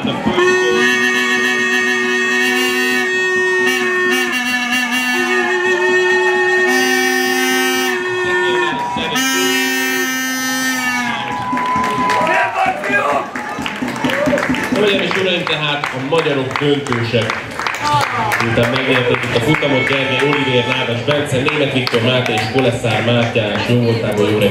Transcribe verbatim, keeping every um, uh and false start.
tehát a főző. Hölgyeim és uraim, tehát a magyarok döntősek. Miután megnyerték itt a futamot, Gergely Olivér, Nádas Bence, Németh Viktor Máté és Koleszár Mátyás, jó voltából jó reggelt!